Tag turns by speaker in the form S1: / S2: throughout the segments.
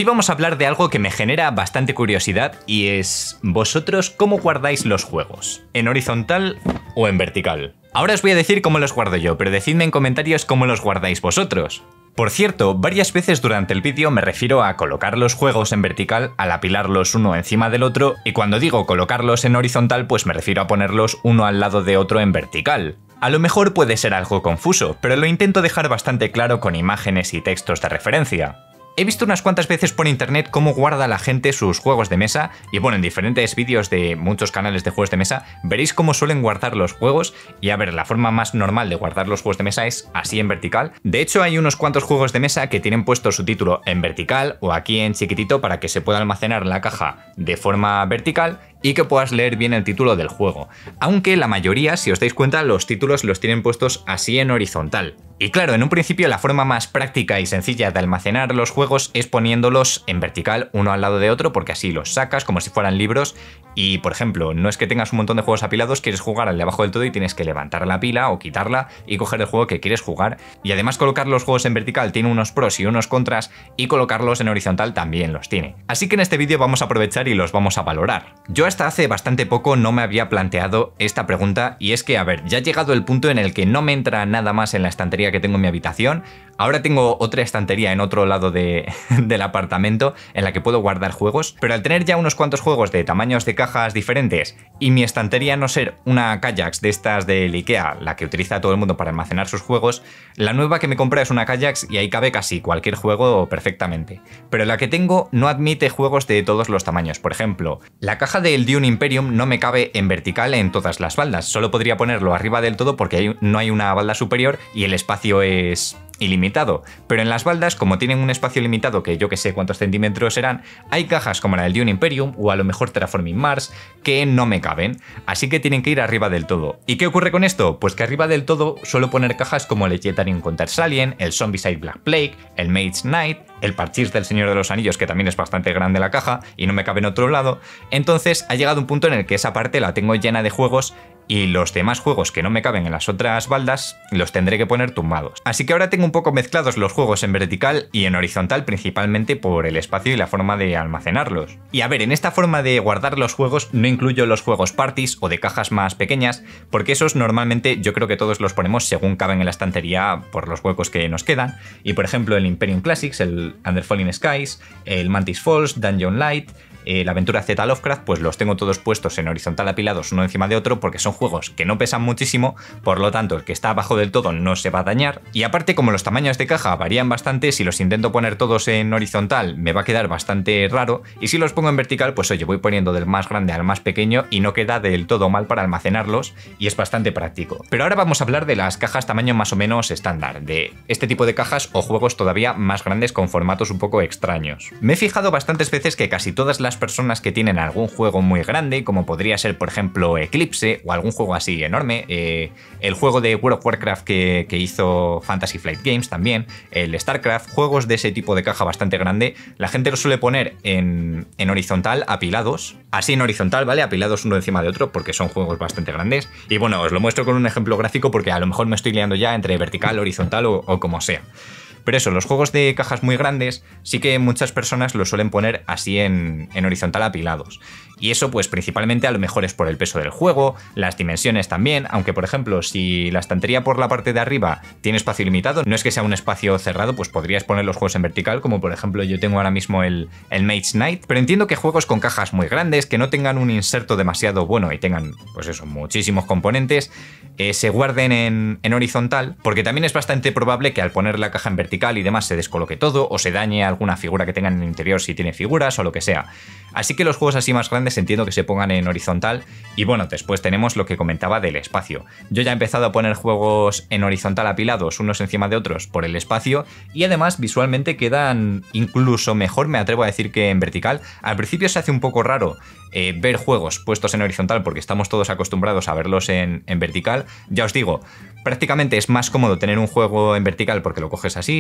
S1: Hoy vamos a hablar de algo que me genera bastante curiosidad y es ¿vosotros cómo guardáis los juegos? ¿En horizontal o en vertical? Ahora os voy a decir cómo los guardo yo, pero decidme en comentarios cómo los guardáis vosotros. Por cierto, varias veces durante el vídeo me refiero a colocar los juegos en vertical al apilarlos uno encima del otro, y cuando digo colocarlos en horizontal pues me refiero a ponerlos uno al lado de otro en vertical. A lo mejor puede ser algo confuso, pero lo intento dejar bastante claro con imágenes y textos de referencia. He visto unas cuantas veces por internet cómo guarda la gente sus juegos de mesa y bueno, en diferentes vídeos de muchos canales de juegos de mesa veréis cómo suelen guardar los juegos y a ver, la forma más normal de guardar los juegos de mesa es así en vertical. De hecho hay unos cuantos juegos de mesa que tienen puesto su título en vertical o aquí en chiquitito para que se pueda almacenar la caja de forma vertical y que puedas leer bien el título del juego. Aunque la mayoría, si os dais cuenta, los títulos los tienen puestos así en horizontal. Y claro, en un principio la forma más práctica y sencilla de almacenar los juegos es poniéndolos en vertical uno al lado de otro, porque así los sacas como si fueran libros y, por ejemplo, no es que tengas un montón de juegos apilados, quieres jugar al de abajo del todo y tienes que levantar la pila o quitarla y coger el juego que quieres jugar. Y además colocar los juegos en vertical tiene unos pros y unos contras y colocarlos en horizontal también los tiene. Así que en este vídeo vamos a aprovechar y los vamos a valorar. Yo hasta hace bastante poco no me había planteado esta pregunta y es que, a ver, ya ha llegado el punto en el que no me entra nada más en la estantería que tengo en mi habitación. Ahora tengo otra estantería en otro lado del apartamento en la que puedo guardar juegos, pero al tener ya unos cuantos juegos de tamaños de cajas diferentes y mi estantería no ser una Kallax de estas del IKEA, la que utiliza todo el mundo para almacenar sus juegos, la nueva que me compré es una Kallax y ahí cabe casi cualquier juego perfectamente. Pero la que tengo no admite juegos de todos los tamaños. Por ejemplo, la caja del Dune Imperium no me cabe en vertical en todas las baldas, solo podría ponerlo arriba del todo porque no hay una balda superior y el espacio es ilimitado, pero en las baldas, como tienen un espacio limitado que yo que sé cuántos centímetros serán, hay cajas como la del Dune Imperium o a lo mejor Terraforming Mars que no me caben, así que tienen que ir arriba del todo. ¿Y qué ocurre con esto? Pues que arriba del todo suelo poner cajas como el Legendary Encounters Alien, el Zombicide Black Plague, el Mage Knight, el Parchís del Señor de los Anillos, que también es bastante grande la caja y no me cabe en otro lado. Entonces ha llegado un punto en el que esa parte la tengo llena de juegos y los demás juegos que no me caben en las otras baldas los tendré que poner tumbados. Así que ahora tengo un poco mezclados los juegos en vertical y en horizontal, principalmente por el espacio y la forma de almacenarlos. Y a ver, en esta forma de guardar los juegos no incluyo los juegos parties o de cajas más pequeñas, porque esos normalmente yo creo que todos los ponemos según caben en la estantería por los huecos que nos quedan. Y por ejemplo el Imperium Classics, el Under Falling Skies, el Mantis Falls, Dungeon Light, la aventura Z Lovecraft, pues los tengo todos puestos en horizontal apilados uno encima de otro porque son juegos que no pesan muchísimo, por lo tanto el que está abajo del todo no se va a dañar y aparte como los tamaños de caja varían bastante, si los intento poner todos en horizontal me va a quedar bastante raro y si los pongo en vertical pues oye, voy poniendo del más grande al más pequeño y no queda del todo mal para almacenarlos y es bastante práctico. Pero ahora vamos a hablar de las cajas tamaño más o menos estándar, de este tipo de cajas o juegos todavía más grandes con formatos un poco extraños. Me he fijado bastantes veces que casi todas las personas que tienen algún juego muy grande, como podría ser por ejemplo Eclipse o algún juego así enorme, el juego de World of Warcraft que hizo Fantasy Flight Games también, el StarCraft, juegos de ese tipo de caja bastante grande, la gente los suele poner en horizontal apilados, así en horizontal, ¿vale? Apilados uno encima de otro porque son juegos bastante grandes y bueno, os lo muestro con un ejemplo gráfico porque a lo mejor me estoy liando ya entre vertical, horizontal o como sea. Pero eso, los juegos de cajas muy grandes sí que muchas personas los suelen poner así en horizontal apilados. Y eso pues principalmente a lo mejor es por el peso del juego, las dimensiones también, aunque por ejemplo si la estantería por la parte de arriba tiene espacio limitado, no es que sea un espacio cerrado, pues podrías poner los juegos en vertical, como por ejemplo yo tengo ahora mismo el Mage Knight, pero entiendo que juegos con cajas muy grandes, que no tengan un inserto demasiado bueno y tengan pues eso, muchísimos componentes, se guarden en horizontal, porque también es bastante probable que al poner la caja en vertical y demás se descoloque todo o se dañe alguna figura que tengan en el interior si tiene figuras o lo que sea. Así que los juegos así más grandes entiendo que se pongan en horizontal y bueno, después tenemos lo que comentaba del espacio. Yo ya he empezado a poner juegos en horizontal apilados unos encima de otros por el espacio y además visualmente quedan incluso mejor, me atrevo a decir, que en vertical. Al principio se hace un poco raro ver juegos puestos en horizontal porque estamos todos acostumbrados a verlos en vertical. Ya os digo, prácticamente es más cómodo tener un juego en vertical porque lo coges así,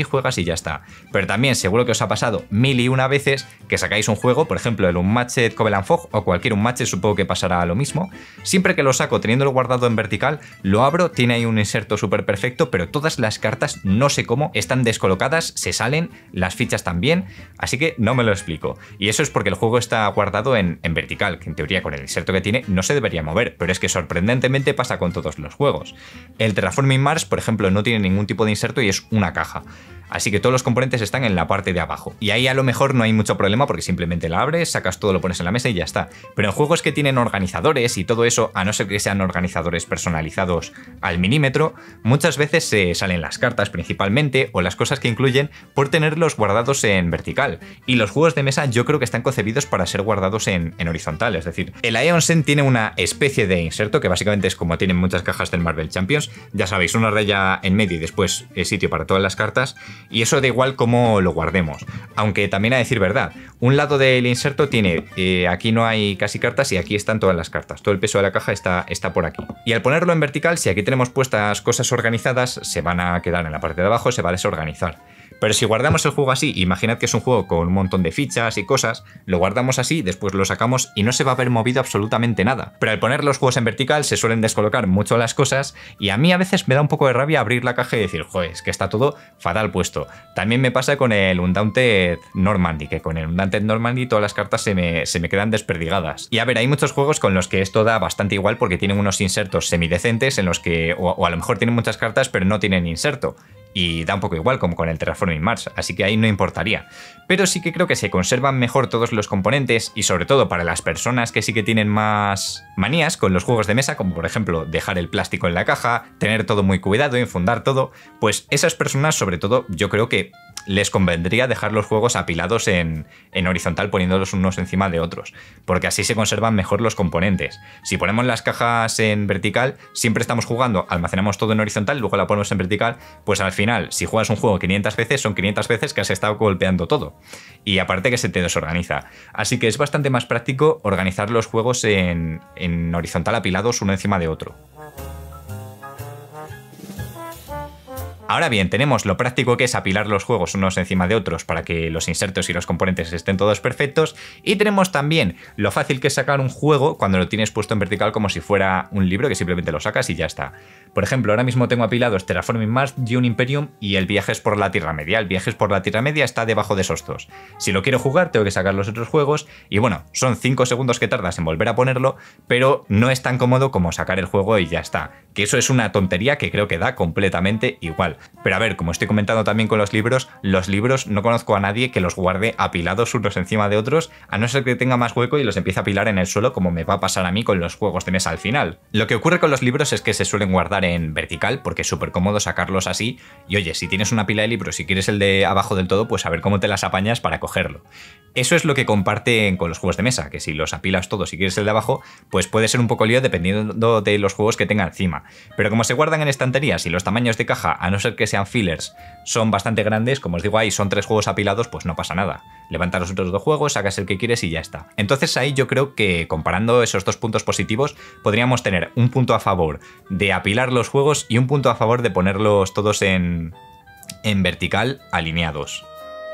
S1: así, juegas y ya está. Pero también seguro que os ha pasado 1001 veces que sacáis un juego, por ejemplo el Unmatched Covenant Fog o cualquier Unmatched, supongo que pasará lo mismo. Siempre que lo saco teniéndolo guardado en vertical, lo abro, tiene ahí un inserto súper perfecto, pero todas las cartas, no sé cómo, están descolocadas, se salen, las fichas también, así que no me lo explico. Y eso es porque el juego está guardado en vertical, que en teoría con el inserto que tiene no se debería mover, pero es que sorprendentemente pasa con todos los juegos. El Terraforming Mars, por ejemplo, no tiene ningún tipo de inserto y es una caja. Así que todos los componentes están en la parte de abajo. Y ahí a lo mejor no hay mucho problema porque simplemente la abres, sacas todo, lo pones en la mesa y ya está. Pero en juegos que tienen organizadores y todo eso, a no ser que sean organizadores personalizados al milímetro, muchas veces se salen las cartas principalmente o las cosas que incluyen por tenerlos guardados en vertical. Y los juegos de mesa yo creo que están concebidos para ser guardados en horizontal. Es decir, el Aeon Sen tiene una especie de inserto que básicamente es como tienen muchas cajas del Marvel Champions. Ya sabéis, una raya en medio y después sitio para todas las cartas. Y eso da igual cómo lo guardemos. Aunque también a decir verdad, un lado del inserto tiene, aquí no hay casi cartas y aquí están todas las cartas. Todo el peso de la caja está por aquí. Y al ponerlo en vertical, si aquí tenemos puestas cosas organizadas, se van a quedar en la parte de abajo, se va a desorganizar. Pero si guardamos el juego así, imaginad que es un juego con un montón de fichas y cosas, lo guardamos así, después lo sacamos y no se va a haber movido absolutamente nada. Pero al poner los juegos en vertical se suelen descolocar mucho las cosas y a mí a veces me da un poco de rabia abrir la caja y decir, joder, es que está todo fatal puesto. También me pasa con el Undaunted Normandy, que con el Undaunted Normandy todas las cartas se me quedan desperdigadas. Y a ver, hay muchos juegos con los que esto da bastante igual porque tienen unos insertos semidecentes en los que, o a lo mejor tienen muchas cartas pero no tienen inserto. Y da un poco igual como con el Terraforming Mars, así que ahí no importaría. Pero sí que creo que se conservan mejor todos los componentes y sobre todo para las personas que sí que tienen más manías con los juegos de mesa, como por ejemplo dejar el plástico en la caja, tener todo muy cuidado, infundar todo, pues esas personas sobre todo yo creo que les convendría dejar los juegos apilados en horizontal poniéndolos unos encima de otros, porque así se conservan mejor los componentes. Si ponemos las cajas en vertical, siempre estamos jugando, almacenamos todo en horizontal, luego la ponemos en vertical, pues al final, si juegas un juego 500 veces, son 500 veces que has estado golpeando todo. Y aparte que se te desorganiza. Así que es bastante más práctico organizar los juegos en horizontal apilados uno encima de otro. Ahora bien, tenemos lo práctico que es apilar los juegos unos encima de otros para que los insertos y los componentes estén todos perfectos, y tenemos también lo fácil que es sacar un juego cuando lo tienes puesto en vertical como si fuera un libro que simplemente lo sacas y ya está. Por ejemplo, ahora mismo tengo apilados Terraforming Mars, Dune Imperium y el Viajes por la Tierra Media. El Viajes por la Tierra Media está debajo de esos dos. Si lo quiero jugar tengo que sacar los otros juegos y bueno, son 5 segundos que tardas en volver a ponerlo, pero no es tan cómodo como sacar el juego y ya está. Que eso es una tontería que creo que da completamente igual. Pero a ver, como estoy comentando también con los libros no conozco a nadie que los guarde apilados unos encima de otros, a no ser que tenga más hueco y los empiece a apilar en el suelo como me va a pasar a mí con los juegos de mesa al final. Lo que ocurre con los libros es que se suelen guardar en vertical porque es súper cómodo sacarlos así y oye, si tienes una pila de libros y quieres el de abajo del todo, pues a ver cómo te las apañas para cogerlo. Eso es lo que comparten con los juegos de mesa, que si los apilas todos y quieres el de abajo, pues puede ser un poco lío dependiendo de los juegos que tenga encima. Pero como se guardan en estanterías y los tamaños de caja, a no ser que sean fillers, son bastante grandes, como os digo ahí son 3 juegos apilados, pues no pasa nada. Levantas los otros 2 juegos, sacas el que quieres y ya está. Entonces ahí yo creo que comparando esos 2 puntos positivos, podríamos tener un punto a favor de apilar los juegos y un punto a favor de ponerlos todos en vertical alineados.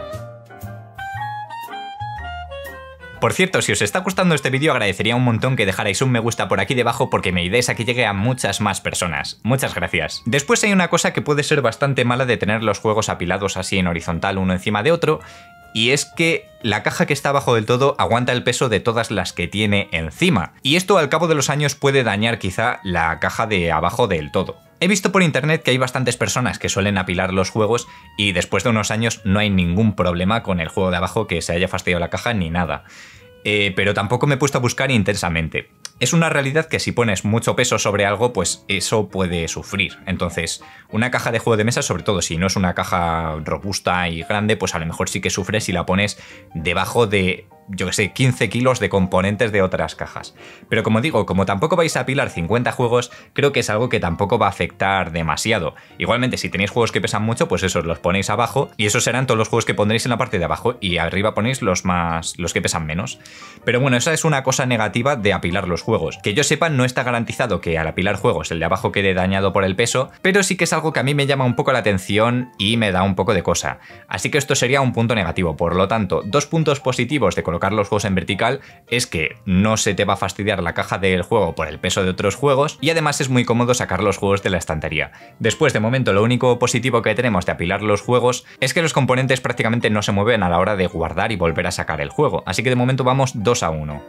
S1: Por cierto, si os está gustando este vídeo agradecería un montón que dejarais un me gusta por aquí debajo porque me ayudáis a que llegue a muchas más personas. Muchas gracias. Después hay una cosa que puede ser bastante mala de tener los juegos apilados así en horizontal uno encima de otro, y es que la caja que está abajo del todo aguanta el peso de todas las que tiene encima. Y esto al cabo de los años puede dañar quizá la caja de abajo del todo. He visto por internet que hay bastantes personas que suelen apilar los juegos y después de unos años no hay ningún problema con el juego de abajo que se haya fastidiado la caja ni nada. Pero tampoco me he puesto a buscar intensamente. Es una realidad que si pones mucho peso sobre algo, pues eso puede sufrir. Entonces, una caja de juego de mesa, sobre todo si no es una caja robusta y grande, pues a lo mejor sí que sufre si la pones debajo de yo que sé, 15 kilos de componentes de otras cajas. Pero como digo, como tampoco vais a apilar 50 juegos, creo que es algo que tampoco va a afectar demasiado. Igualmente, si tenéis juegos que pesan mucho, pues esos los ponéis abajo y esos serán todos los juegos que pondréis en la parte de abajo y arriba ponéis los que pesan menos. Pero bueno, esa es una cosa negativa de apilar los juegos. Que yo sepa, no está garantizado que al apilar juegos el de abajo quede dañado por el peso, pero sí que es algo que a mí me llama un poco la atención y me da un poco de cosa. Así que esto sería un punto negativo. Por lo tanto, 2 puntos positivos de colocar los juegos en vertical es que no se te va a fastidiar la caja del juego por el peso de otros juegos y además es muy cómodo sacar los juegos de la estantería. Después, de momento, lo único positivo que tenemos de apilar los juegos es que los componentes prácticamente no se mueven a la hora de guardar y volver a sacar el juego. Así que de momento vamos 2-1.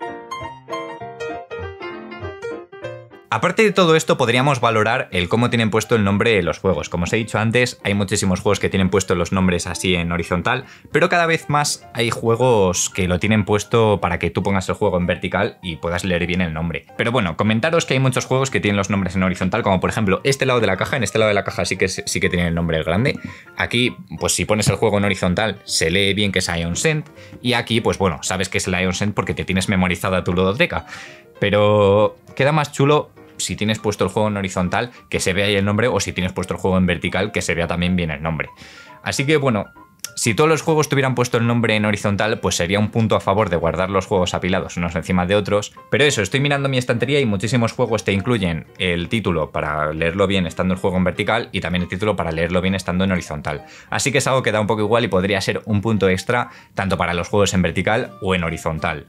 S1: Aparte de todo esto, podríamos valorar el cómo tienen puesto el nombre de los juegos. Como os he dicho antes, hay muchísimos juegos que tienen puesto los nombres así en horizontal, pero cada vez más hay juegos que lo tienen puesto para que tú pongas el juego en vertical y puedas leer bien el nombre. Pero bueno, comentaros que hay muchos juegos que tienen los nombres en horizontal, como por ejemplo este lado de la caja. En este lado de la caja sí que tiene el nombre grande. Aquí, pues si pones el juego en horizontal, se lee bien que es Ion Sent. Y aquí, pues bueno, sabes que es el Ion Sent porque te tienes memorizada tu ludoteca. Pero queda más chulo si tienes puesto el juego en horizontal, que se vea ahí el nombre, o si tienes puesto el juego en vertical, que se vea también bien el nombre. Así que bueno, si todos los juegos tuvieran puesto el nombre en horizontal, pues sería un punto a favor de guardar los juegos apilados unos encima de otros. Pero eso, estoy mirando mi estantería y muchísimos juegos te incluyen el título para leerlo bien estando el juego en vertical y también el título para leerlo bien estando en horizontal. Así que es algo que da un poco igual y podría ser un punto extra tanto para los juegos en vertical o en horizontal.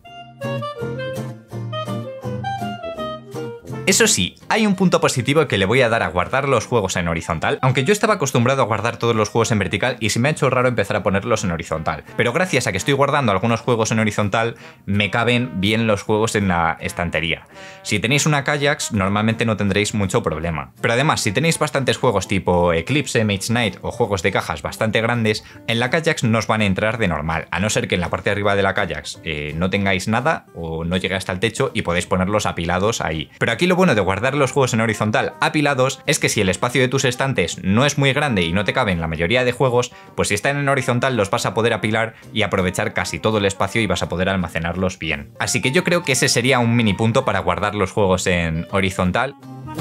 S1: Eso sí, hay un punto positivo que le voy a dar a guardar los juegos en horizontal, aunque yo estaba acostumbrado a guardar todos los juegos en vertical y se me ha hecho raro empezar a ponerlos en horizontal. Pero gracias a que estoy guardando algunos juegos en horizontal, me caben bien los juegos en la estantería. Si tenéis una Kayaks, normalmente no tendréis mucho problema. Pero además, si tenéis bastantes juegos tipo Eclipse, Mage Knight o juegos de cajas bastante grandes, en la Kayaks no os van a entrar de normal, a no ser que en la parte de arriba de la Kayaks no tengáis nada o no llegue hasta el techo y podéis ponerlos apilados ahí. Pero aquí lo bueno de guardar los juegos en horizontal apilados es que si el espacio de tus estantes no es muy grande y no te caben la mayoría de juegos, pues si están en horizontal los vas a poder apilar y aprovechar casi todo el espacio y vas a poder almacenarlos bien. Así que yo creo que ese sería un mini punto para guardar los juegos en horizontal.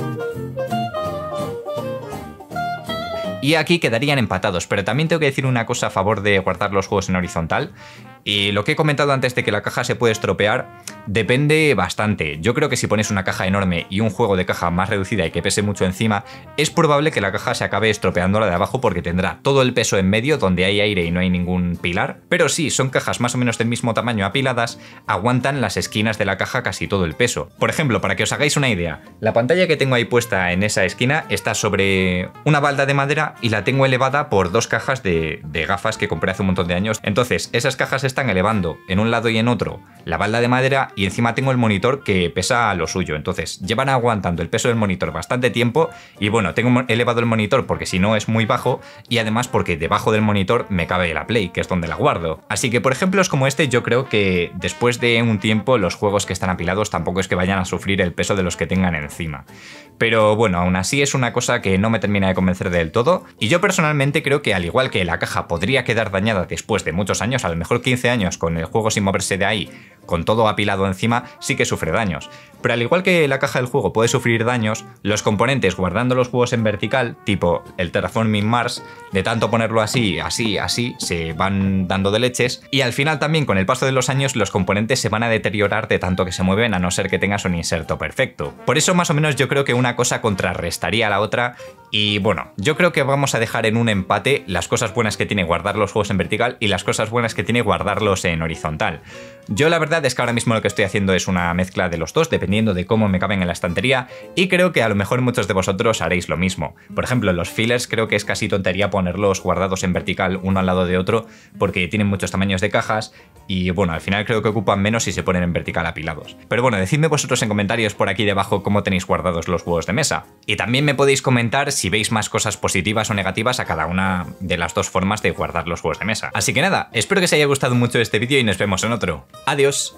S1: Y aquí quedarían empatados, pero también tengo que decir una cosa a favor de guardar los juegos en horizontal. Y lo que he comentado antes de que la caja se puede estropear, depende bastante. Yo creo que si pones una caja enorme y un juego de caja más reducida y que pese mucho encima, es probable que la caja se acabe estropeando la de abajo porque tendrá todo el peso en medio donde hay aire y no hay ningún pilar. Pero sí, son cajas más o menos del mismo tamaño apiladas, aguantan las esquinas de la caja casi todo el peso. Por ejemplo, para que os hagáis una idea, la pantalla que tengo ahí puesta en esa esquina está sobre una balda de madera y la tengo elevada por 2 cajas de gafas que compré hace un montón de años. Entonces, esas cajas están elevando en un lado y en otro la balda de madera y encima tengo el monitor que pesa lo suyo. Entonces, llevan aguantando el peso del monitor bastante tiempo y bueno, tengo elevado el monitor porque si no es muy bajo y además porque debajo del monitor me cabe la Play, que es donde la guardo. Así que por ejemplos como este, yo creo que después de un tiempo los juegos que están apilados tampoco es que vayan a sufrir el peso de los que tengan encima. Pero bueno, aún así es una cosa que no me termina de convencer del todo y yo personalmente creo que al igual que la caja podría quedar dañada después de muchos años, a lo mejor 15 años con el juego sin moverse de ahí, con todo apilado encima, sí que sufre daños. Pero al igual que la caja del juego puede sufrir daños, los componentes guardando los juegos en vertical, tipo el Terraforming Mars, de tanto ponerlo así, así, se van dando de leches y al final también con el paso de los años los componentes se van a deteriorar de tanto que se mueven a no ser que tengas un inserto perfecto. Por eso más o menos yo creo que una cosa contrarrestaría a la otra y bueno, yo creo que vamos a dejar en un empate las cosas buenas que tiene guardar los juegos en vertical y las cosas buenas que tiene guardarlos en horizontal. Yo la verdad es que ahora mismo lo que estoy haciendo es una mezcla de los dos, dependiendo de cómo me caben en la estantería, y creo que a lo mejor muchos de vosotros haréis lo mismo. Por ejemplo, los fillers creo que es casi tontería ponerlos guardados en vertical uno al lado de otro, porque tienen muchos tamaños de cajas, y bueno, al final creo que ocupan menos si se ponen en vertical apilados. Pero bueno, decidme vosotros en comentarios por aquí debajo cómo tenéis guardados los juegos de mesa. Y también me podéis comentar si veis más cosas positivas o negativas a cada una de las dos formas de guardar los juegos de mesa. Así que nada, espero que os haya gustado mucho este vídeo y nos vemos en otro. ¡Adiós!